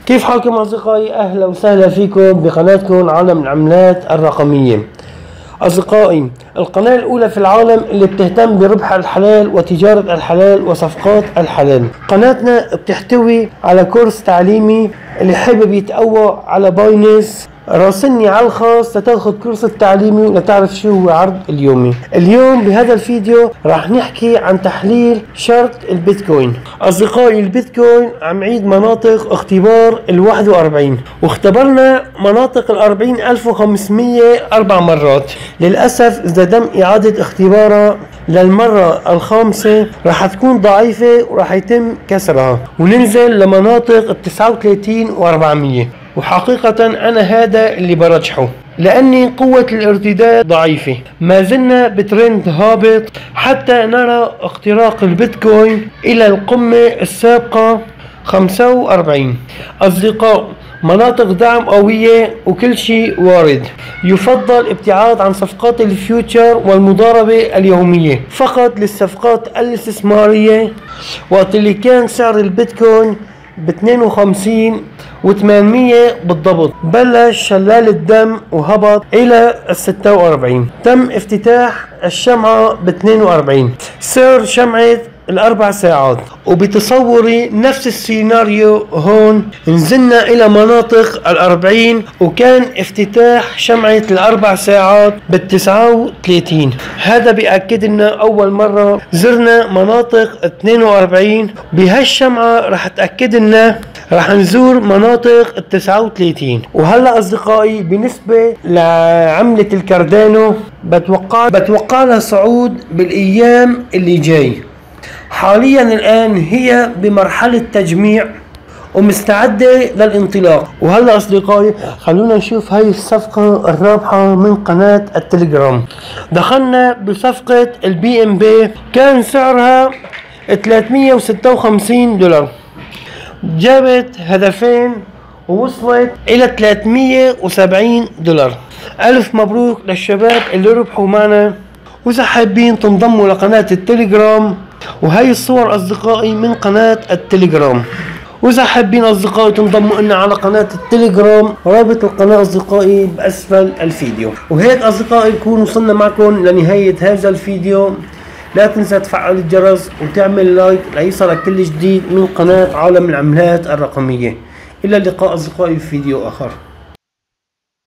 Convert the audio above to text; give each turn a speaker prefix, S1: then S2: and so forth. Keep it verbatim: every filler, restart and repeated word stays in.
S1: كيف حالكم أصدقائي؟ أهلا وسهلا فيكم بقناتكم عالم العملات الرقمية. أصدقائي، القناة الأولى في العالم اللي بتهتم بربح الحلال وتجارة الحلال وصفقات الحلال. قناتنا بتحتوي على كورس تعليمي، اللي حابب يتقوى على باينانس راسلني على الخاص لتاخذ كورس التعليمي ولتعرف شو هو عرض اليومي. اليوم بهذا الفيديو راح نحكي عن تحليل شرط البيتكوين. اصدقائي، البيتكوين عم عيد مناطق اختبار ال واحد وأربعين، واختبرنا مناطق ال أربعين ألف وخمسمية اربع مرات. للاسف اذا تم اعادة اختبارها للمرة الخامسة راح تكون ضعيفة وراح يتم كسرها وننزل لمناطق ال تسعة وثلاثين وأربعمية. وحقيقة أنا هذا اللي برجحه، لأني قوة الارتداد ضعيفة. ما زلنا بترند هابط حتى نرى اختراق البيتكوين إلى القمة السابقة خمسة وأربعين. أصدقاء، مناطق دعم قوية وكل شيء وارد. يفضل ابتعاد عن صفقات الفيوتشر والمضاربة اليومية، فقط للصفقات الاستثمارية. وقت اللي كان سعر البيتكوين ب اثنين وخمسين وثمانمية بالضبط بلش شلال الدم وهبط الى ال ستة وأربعين. تم افتتاح الشمعة ب اثنين وأربعين، سعر شمعة الاربع ساعات. وبتصوري نفس السيناريو هون، نزلنا الى مناطق الاربعين وكان افتتاح شمعة الاربع ساعات بالتسعة وثلاثين. هذا بيأكد لنا اول مرة زرنا مناطق اثنين وأربعين. بهالشمعة رح تأكد لنا رح نزور مناطق ال تسعة وثلاثين. وهلا اصدقائي، بالنسبة لعملة الكاردانو بتوقع بتوقع لها صعود بالايام اللي جاي. حاليا الآن هي بمرحلة تجميع ومستعدة للانطلاق. وهلا أصدقائي، خلونا نشوف هاي الصفقة الرابحة من قناة التليجرام. دخلنا بصفقة البي ام بي، كان سعرها ثلاثمية وستة وخمسين دولار، جابت هدفين ووصلت إلى ثلاثمية وسبعين دولار. ألف مبروك للشباب اللي ربحوا معنا. وإذا حابين تنضموا لقناة التليجرام، وهي الصور أصدقائي من قناة التليجرام. وإذا حابين أصدقائي تنضموا لنا على قناة التليجرام، رابط القناة أصدقائي بأسفل الفيديو. وهيك أصدقائي نكون وصلنا معكم لنهاية هذا الفيديو. لا تنسى تفعل الجرس وتعمل لايك ليصلك كل جديد من قناة عالم العملات الرقمية. إلى اللقاء أصدقائي في فيديو آخر.